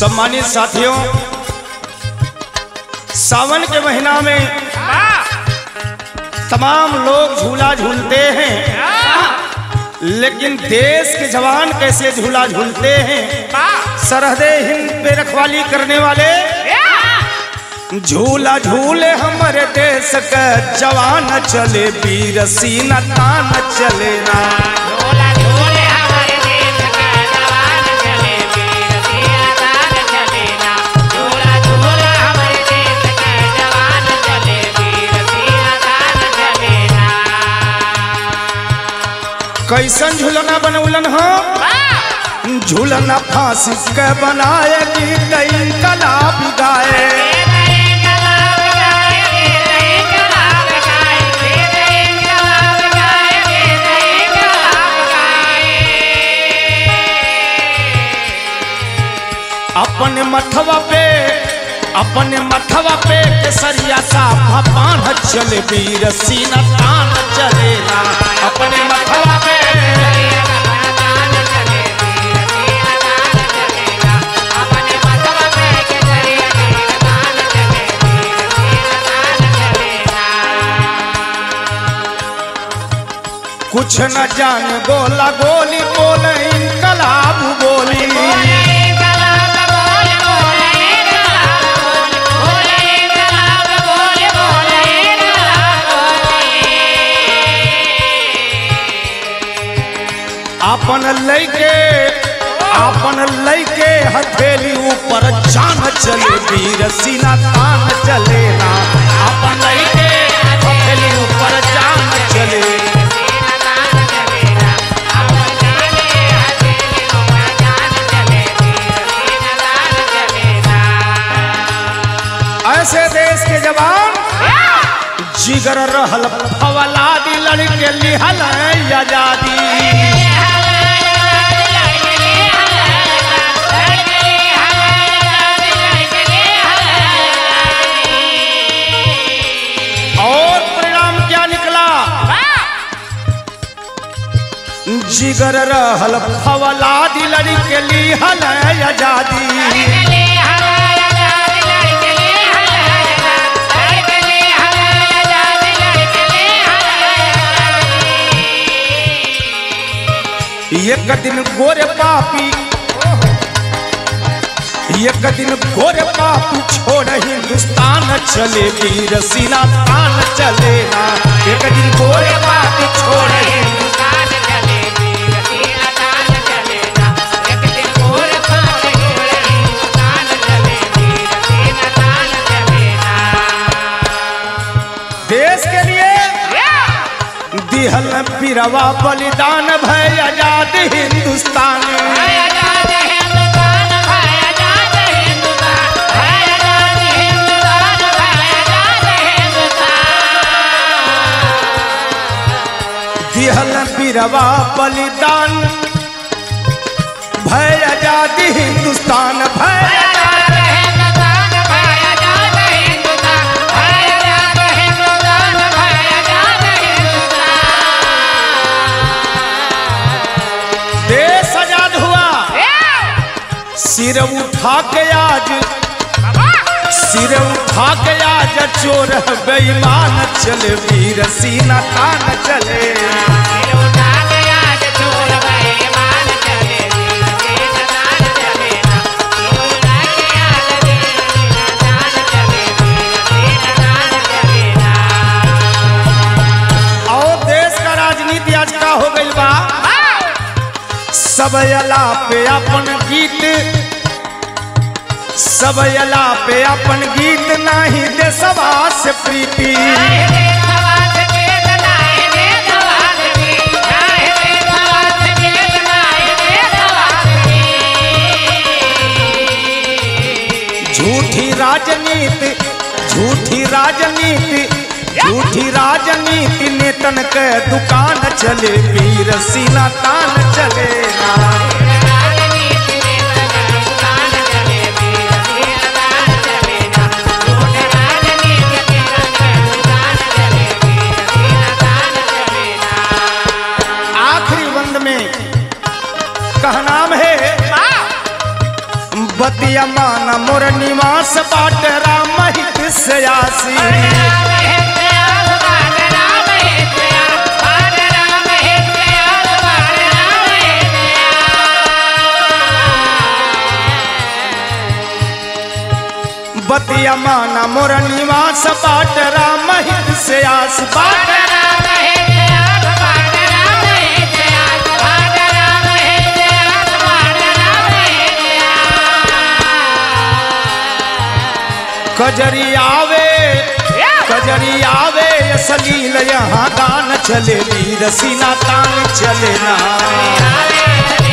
सम्मानित साथियों, सावन के महीना में तमाम लोग झूला झूलते हैं, लेकिन देश के जवान कैसे झूला झूलते हैं। सरहदे हिंद पे रखवाली करने वाले झूला झूले हमारे देश का जवान चले, वीर सीना तान चले ना। कैसन झूलना बनौलन हो, झूलना फांसी के बनाए गीत इनकलाब गाए। अपने मथवा पे केसरिया साफा बांध चले, वीर सीना तान चले ना। अपने मथवा पे कुछ न जान गोला गोली बोले इनकलाब बोली। अपन लैके हथेली ऊपर जान चले, वीर सीना तान चले ना। अपन लैके हथेली ऊपर जान चले। ऐसे देश के जवान जिगर रहल फवलादी लड़के लिहल आजादी। और परिणाम क्या निकला, जिगर रहल फवलादी लड़के लिहल आजादी। एक दिन गोरे पापी छोड़ हिंदुस्तान चले, वीर सीना तान चले ना। एक दिन गोरे पापी छोड़ हिंदुस्तान चले, वीर सीना तान चले ना। एक दिन गोरे पापी छोड़ हिंदुस्तान चले, वीर सीना तान चले ना। देश के लिए दिहल पीरवा बलिदान भय आजाद हिंदुस्तान। दिहल पीरवा बलिदान भय आजाद हिंदुस्तान। भय सिर उठा के आज चोर बेईमान चले, वीर सीना तान चले। सिर उठा के आज चोर बेईमान चले, वीर सीना तान चले ना। सिर उठा के आज सीना तान चले, वीर सीना तान चले ना। और देश का राजनीति आज का हो गई बा, सब अला पे अपन गीत, सब अला पे अपन गीत नाही देशवा से प्रीति। झूठी राजनीति नेतन के दुकान चले, वीर सीना तान चले ना। बतिया माना मोर निवास बाट राम हित से आसी बतिया माना मोर निवास बाट राम हित से आस बाट कजरी आवे सलील यहाँ गान चले वीर सीना तान चले ना